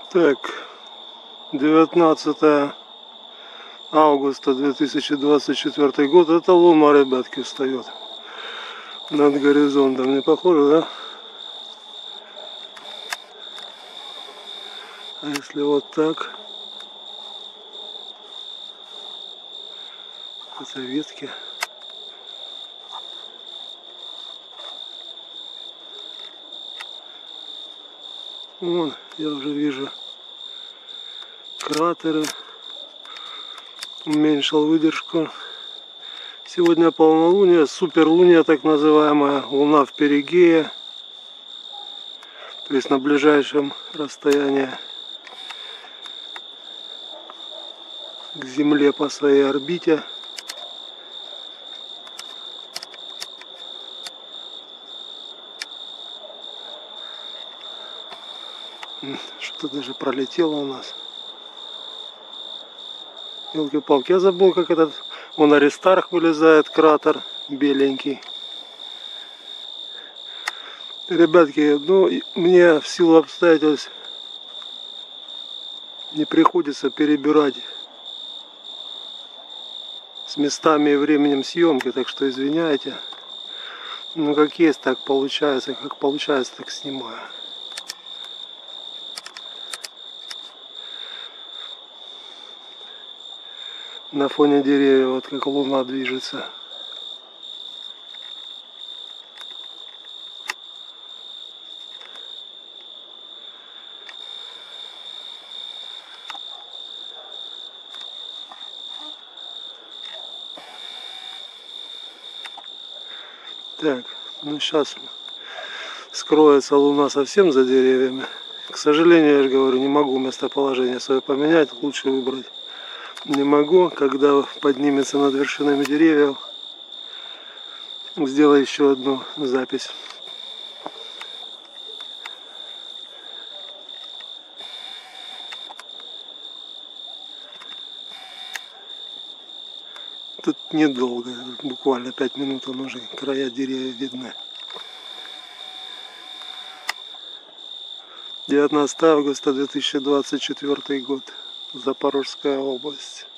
Так, 19 августа 2024 год. Это луна, ребятки, встает над горизонтом. Не похоже, да? А если вот так? Это ветки. Вон, я уже вижу кратеры. Уменьшил выдержку. Сегодня полнолуние, суперлуния так называемая, луна в перигее, то есть на ближайшем расстоянии к Земле по своей орбите. Что-то даже пролетело у нас. Елки-палки, я забыл, как этот... Вон Аристарх вылезает, кратер беленький. Ребятки, ну, мне в силу обстоятельств не приходится перебирать с местами и временем съемки, так что извиняйте. Ну, как есть, так получается. Как получается, так снимаю. На фоне деревьев, вот как луна движется. Так, ну сейчас скроется луна совсем за деревьями. К сожалению, я же говорю, не могу местоположение свое поменять, лучше выбрать не могу. Когда поднимется над вершинами деревьев, сделаю еще одну запись. Тут недолго, буквально 5 минут, он уже края деревьев видны. 19 августа 2024 год, Запорожская область.